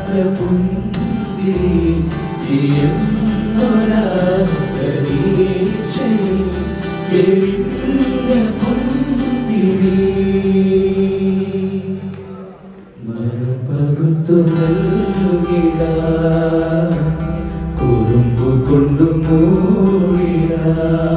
കുറുമ്പു കൊണ്ടു മൂടിടാ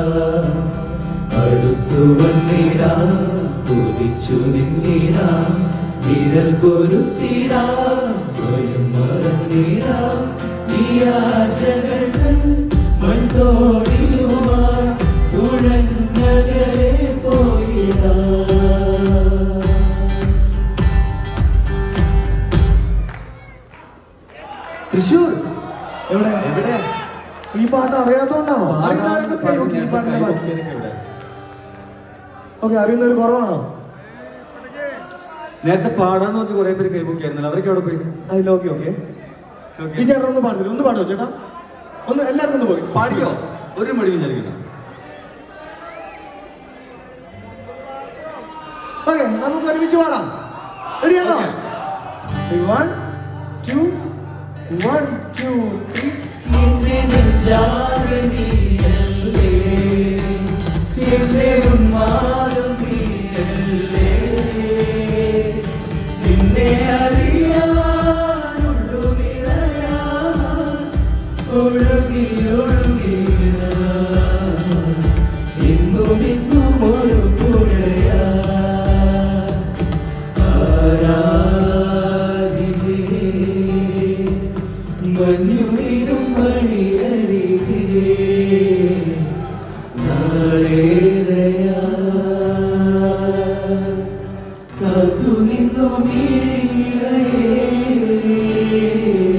അടുത്തു വന്നിടാ കുതിച്ചു നിന്നിടാ വിരൽ കൊരുത്തിടാ സ്വയം മറന്നിടാ ഈ ആശകൾ മൺതോടിയുമായി തുഴഞ്ഞകലെ പോയിടാ. തൃശ്ശൂർ എവിടെ എവിടെ ഈ പാട്ട് അറിയാത്തോണ്ടാണോ? ഓക്കെ, അറിയുന്നവർ കുറവാണോ? നേരത്തെ പാടാന്ന് വെച്ച് കുറെ പേര് കൈപൊക്കിയായിരുന്നല്ലോ, അവരൊക്കെ എവിടെ പോയി? അതിൽ ഓക്കെ ഓക്കെ. ഈ ചേട്ടൻ ഒന്ന് പാടില്ല, ഒന്ന് പാടോ ചേട്ടാ? ഒന്ന് എല്ലാവർക്കും ഒന്ന് പോയി പാടിക്കോ, ഒരു മടി വിചാരിക്കണം. ഓക്കെ, നമുക്ക് ഒരുമിച്ച് പാടാം. റെഡിയാണോ? 1 2 1 2 3. നിന്നെ നെഞ്ചാകെ നീയല്ലേ, എന്നെ ഉന്മാദം നീയല്ലേ, നിന്നെ അറിയാനുള്ളു നിറയാ ഒഴുകി ഒഴുകി ഇന്നും ഇന്നും ഒരു പുഴയാ മഞ്ഞുനീരും വഴിയരികെ നാളേറെയാ കാത്തു നിന്നു വീഴേ